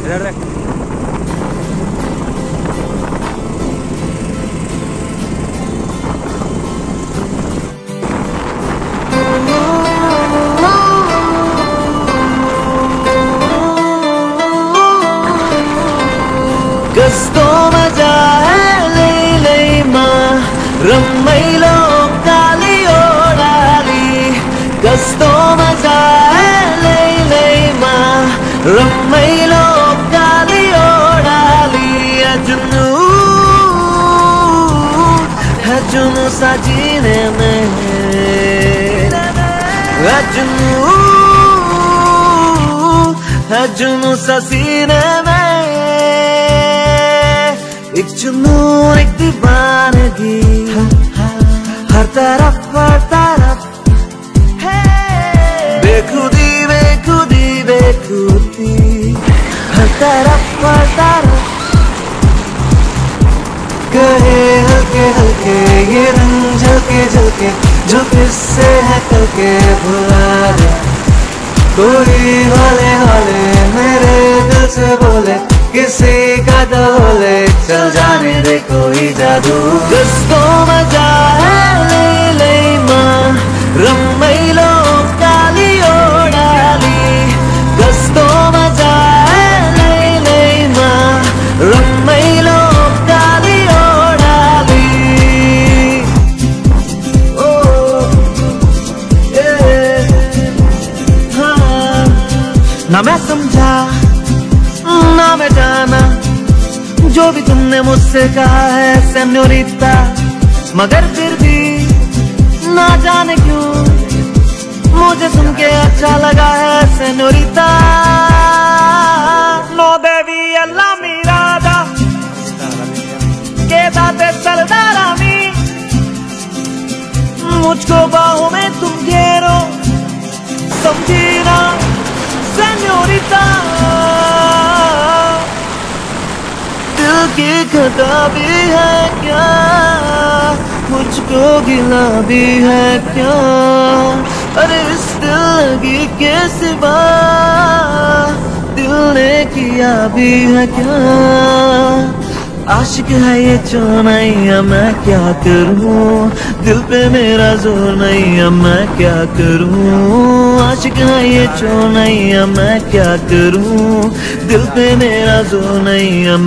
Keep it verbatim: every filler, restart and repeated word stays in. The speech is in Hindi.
इधर देख। Gusto majalay-lay-ma Ramay-long kali-orali Gusto majalay-lay-ma Ramay-long kali-orali Ajunu Ajunu sa jeene mein Ajunu Ajunu sa सीने में एक जुनून एक दीवानगी हर तरफ हर तरफ बेखुदी बेखुदी बेखुदी हर तरफ हर तरफ कहे हल्के हल्के ये रंग झलके झलके जो किससे है कल के भुला दे कोई हौले हौले मेरे दिल से बोले किसी का डोले चल जाने दे कोई जादू Gusto majalay-lay-ma Ramay-long kali-orali Gusto majalay-lay-ma Ramay-long kali-orali Oh yeah हाँ ना मैं समझा ना मैं जाना जो भी तुमने मुझसे कहा है सेन्योरिटा मगर फिर भी ना जाने क्यों मुझे सुन के अच्छा लगा है सेन्योरिटा नो देवी अल्लाह मिरादा के दाते सरदारामी मुझको बाहों में तुम घेरो समझी ना सेन्योरिटा की खता भी है क्या मुझको गिला भी है क्या अरे इस दिल के सिवा दिल ने किया भी है क्या आशिक है ये जो नहीं मैं क्या करूं दिल पे मेरा जोर नहीं मैं क्या करूं आशिक है ये जो नहीं मैं क्या करूं दिल पे मेरा जोर नहीं